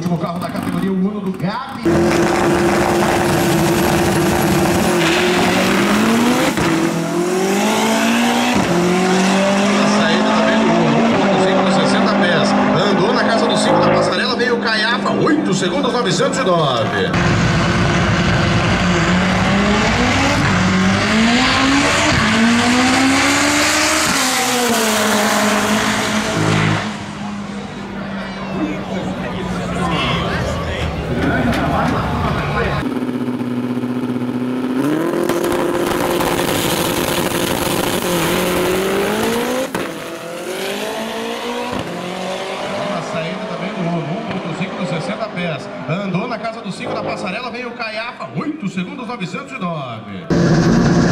último carro da categoria, o Uno do Gabi. A saída também do Uno, 1.5 60 pés. Andou na casa dos 5 da passarela, veio o Caiafa, 8 segundos 909. Andou na casa dos 5 da passarela, veio o Caiafa, 8 segundos 909.